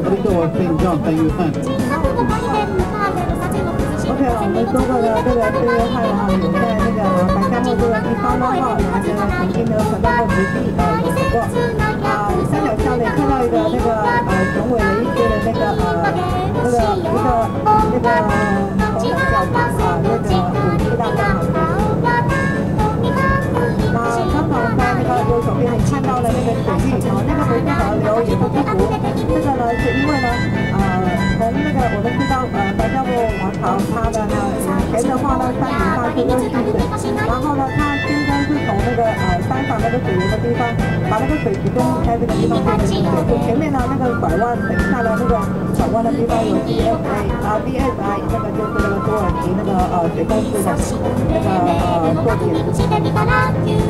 little or St. John that you sent? OK， 我们中国的这个4月5号有在那个百家乐这个地方的话，拿着曾经的传到过实际有过三角巷里看到一个那个雄伟的一些的那个一个红色教堂那个武器大教堂。那刚好在那个右手边你看到了那个水域那个不是河流也不是湖，这个呢是因为呢从那个我们知道白教路王朝它的呢前的话呢山顶上是温蓄水，然后呢它先生是从那个山上那个水源的地方把那个水集中在这个地方变成水，就前面呢那个拐弯等一下的那个转弯的地方有 DSI 那个就是那个土耳其那个水工司的那个作品。